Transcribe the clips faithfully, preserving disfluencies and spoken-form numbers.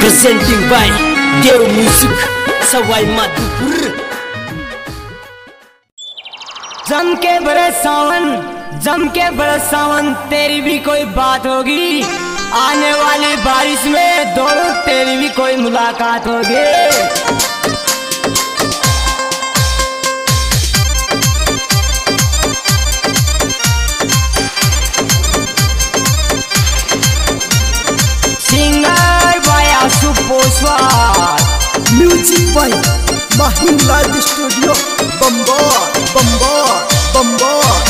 presenting by Dev Music Sawai Madhopur. जम के बरस सावन, जम के बरस सावन, तेरी भी कोई बात होगी। आने वाली बारिश में दोनों तेरी भी कोई मुलाकात होगी। Music by Mahim live studio Bambar Bambar Bambar.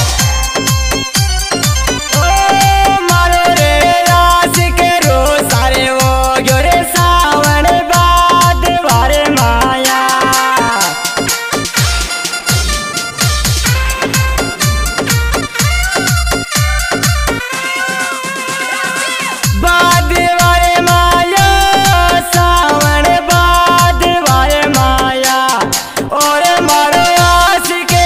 और मारो आस के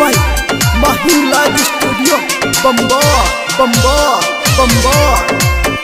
by Mahimraj studio Bambaur Bambaur Bambaur.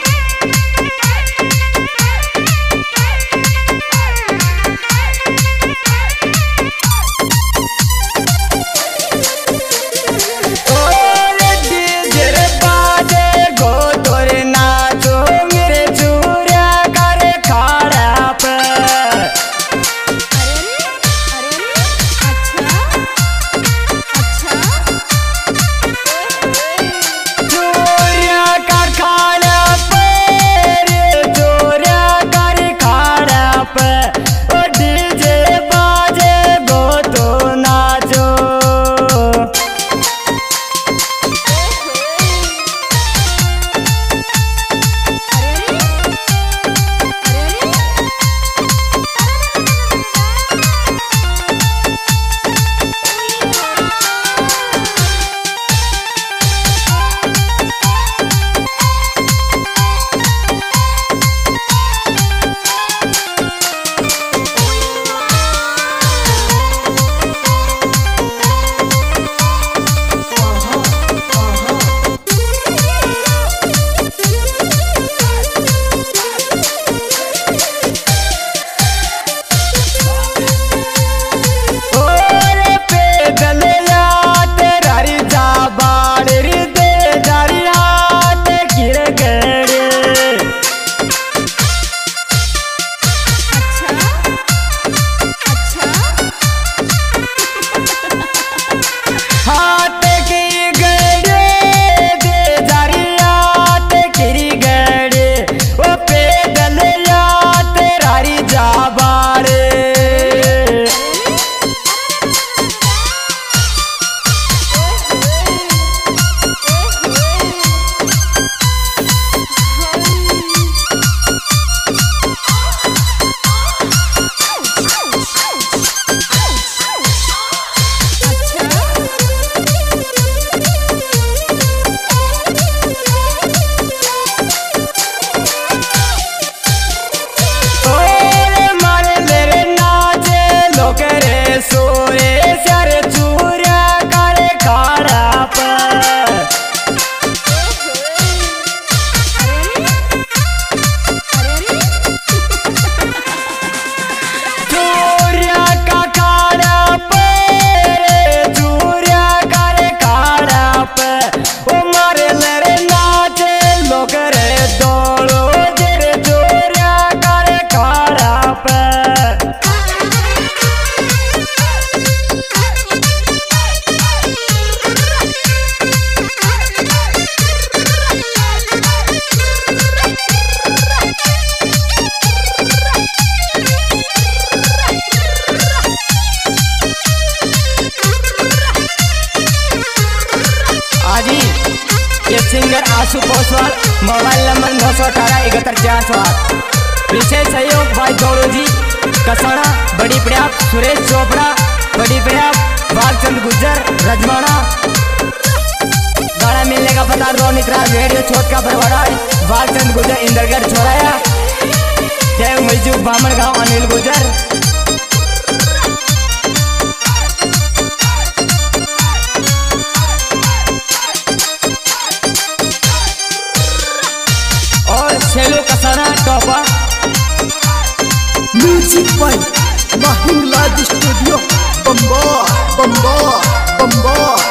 Singer Ashu Poswal, mobile number नौ सौ अठारह इकहत्तर चार सौ आठ। विशेष सहयोग भाई गौरव जी कसाना, बड़ी प्रयाप सुरेश चोपड़ा, बड़ी प्रयाप भागचंद गुज्जर रजवाड़ा। गाना मिलने का पता रोनित राज रेडियो छोटका बरवाड़ा, भागचंद गुज्जर इंदरगढ़ छोराया, जय मजूब बामण गाँव अनिल गुज्जर। सेलो Kasana topper music by Mahimraj studio Bambaur Bambaur बम्बौर।